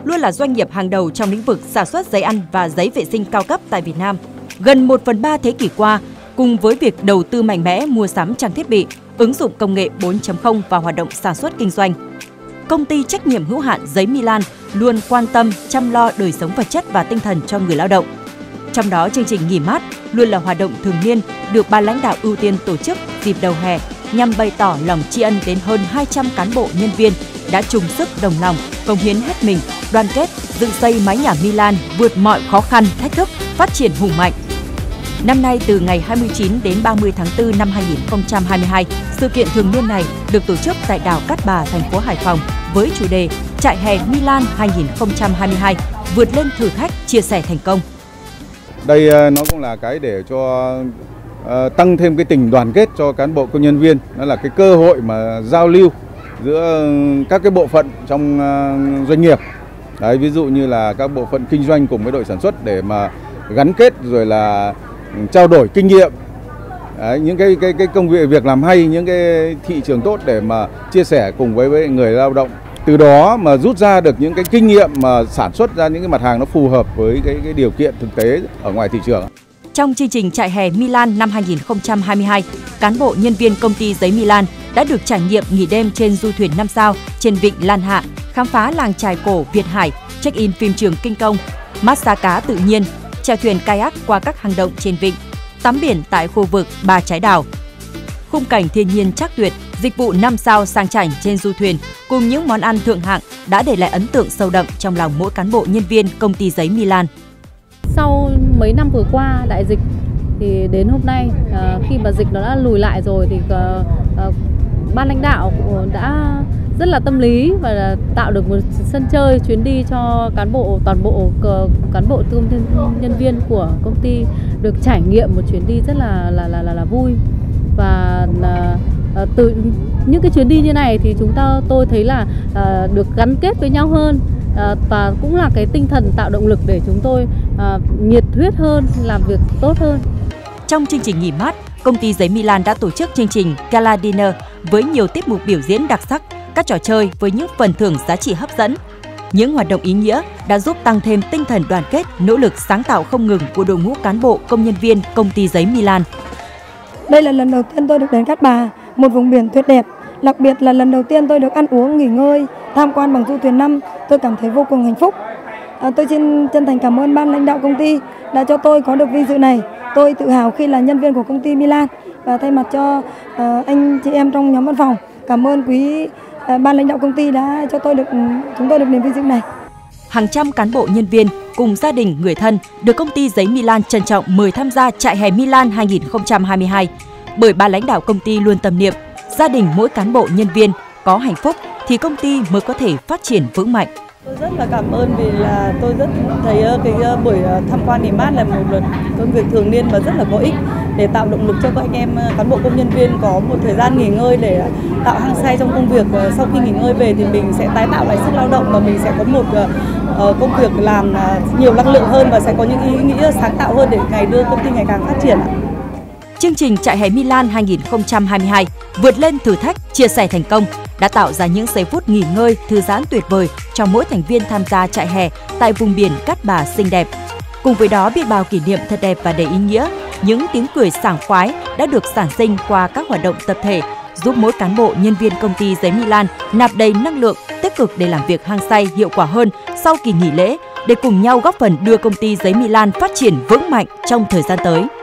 luôn là doanh nghiệp hàng đầu trong lĩnh vực sản xuất giấy ăn và giấy vệ sinh cao cấp tại Việt Nam. Gần 1/3 thế kỷ qua, cùng với việc đầu tư mạnh mẽ mua sắm trang thiết bị, ứng dụng công nghệ 4.0 vào hoạt động sản xuất kinh doanh, Công ty trách nhiệm hữu hạn Giấy Milan luôn quan tâm chăm lo đời sống vật chất và tinh thần cho người lao động. Trong đó, chương trình nghỉ mát luôn là hoạt động thường niên được ban lãnh đạo ưu tiên tổ chức dịp đầu hè nhằm bày tỏ lòng tri ân đến hơn 200 cán bộ nhân viên đã chung sức đồng lòng, cống hiến hết mình, đoàn kết, dựng xây mái nhà Milan vượt mọi khó khăn, thách thức, phát triển hùng mạnh. Năm nay, từ ngày 29 đến 30 tháng 4 năm 2022, sự kiện thường niên này được tổ chức tại đảo Cát Bà, thành phố Hải Phòng với chủ đề Trại hè Milan 2022 vượt lên thử thách, chia sẻ thành công. Đây nó cũng là cái để cho tăng thêm cái tình đoàn kết cho cán bộ công nhân viên, nó là cái cơ hội mà giao lưu giữa các cái bộ phận trong doanh nghiệp. Đấy, ví dụ như là các bộ phận kinh doanh cùng với đội sản xuất để mà gắn kết rồi là trao đổi kinh nghiệm. Đấy, những cái công việc làm hay, những cái thị trường tốt để mà chia sẻ cùng với người lao động. Từ đó mà rút ra được những cái kinh nghiệm mà sản xuất ra những cái mặt hàng nó phù hợp với cái điều kiện thực tế ở ngoài thị trường. Trong chương trình Trại hè Milan năm 2022, cán bộ nhân viên công ty Giấy Milan đã được trải nghiệm nghỉ đêm trên du thuyền 5 sao trên vịnh Lan Hạ, khám phá làng chài cổ Việt Hải, check-in phim trường Kinh Công, massage cá tự nhiên, chèo thuyền kayak qua các hang động trên vịnh, tắm biển tại khu vực Ba Trái Đảo. Khung cảnh thiên nhiên trác tuyệt, dịch vụ 5 sao sang chảnh trên du thuyền cùng những món ăn thượng hạng đã để lại ấn tượng sâu đậm trong lòng mỗi cán bộ nhân viên công ty Giấy Milan. Sau mấy năm vừa qua đại dịch thì đến hôm nay, khi mà dịch nó đã lùi lại rồi thì ban lãnh đạo đã rất là tâm lý và tạo được một sân chơi chuyến đi cho toàn bộ cán bộ nhân viên của công ty được trải nghiệm một chuyến đi rất là vui. Và từ những cái chuyến đi như này thì tôi thấy là được gắn kết với nhau hơn, và cũng là cái tinh thần tạo động lực để chúng tôi nhiệt huyết hơn, làm việc tốt hơn. Trong chương trình nghỉ mát, công ty Giấy Milan đã tổ chức chương trình Gala Dinner với nhiều tiết mục biểu diễn đặc sắc, các trò chơi với những phần thưởng giá trị hấp dẫn. Những hoạt động ý nghĩa đã giúp tăng thêm tinh thần đoàn kết, nỗ lực sáng tạo không ngừng của đội ngũ cán bộ, công nhân viên công ty Giấy Milan. Đây là lần đầu tiên tôi được đến Cát Bà, một vùng biển tuyệt đẹp. Đặc biệt là lần đầu tiên tôi được ăn uống, nghỉ ngơi, tham quan bằng du thuyền 5. Tôi cảm thấy vô cùng hạnh phúc. Tôi xin chân thành cảm ơn ban lãnh đạo công ty đã cho tôi có được vinh dự này. Tôi tự hào khi là nhân viên của công ty Milan và thay mặt cho anh chị em trong nhóm văn phòng, cảm ơn quý ban lãnh đạo công ty đã cho chúng tôi được niềm vinh dự này. Hàng trăm cán bộ nhân viên cùng gia đình, người thân được công ty Giấy Milan trân trọng mời tham gia Trại hè Milan 2022 bởi ban lãnh đạo công ty luôn tâm niệm gia đình mỗi cán bộ nhân viên có hạnh phúc thì công ty mới có thể phát triển vững mạnh. Tôi rất là cảm ơn vì là tôi rất thấy cái buổi tham quan nghỉ mát là một công việc thường niên và rất là có ích để tạo động lực cho các anh em cán bộ công nhân viên có một thời gian nghỉ ngơi để tạo hăng say trong công việc. Sau khi nghỉ ngơi về thì mình sẽ tái tạo lại sức lao động và mình sẽ có một công việc làm nhiều năng lượng hơn và sẽ có những ý nghĩa sáng tạo hơn để đưa công ty ngày càng phát triển. Chương trình Trại hè Milan 2022 vượt lên thử thách, chia sẻ thành công đã tạo ra những giây phút nghỉ ngơi, thư giãn tuyệt vời cho mỗi thành viên tham gia trại hè tại vùng biển Cát Bà xinh đẹp. Cùng với đó, biết bao kỷ niệm thật đẹp và đầy ý nghĩa, những tiếng cười sảng khoái đã được sản sinh qua các hoạt động tập thể, giúp mỗi cán bộ nhân viên công ty Giấy Milan nạp đầy năng lượng, tích cực để làm việc hăng say, hiệu quả hơn sau kỳ nghỉ lễ, để cùng nhau góp phần đưa công ty Giấy Milan phát triển vững mạnh trong thời gian tới.